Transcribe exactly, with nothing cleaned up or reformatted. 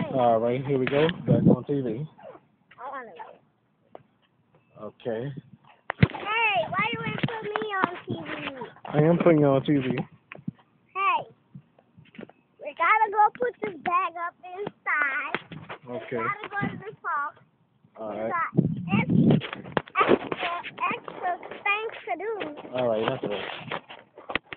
All right, here we go. Back on T V. I want to. Okay. Hey, why you wait for me on T V? I am putting you on T V. Hey, we gotta go put this bag up inside. Okay. We gotta go to the park. All right.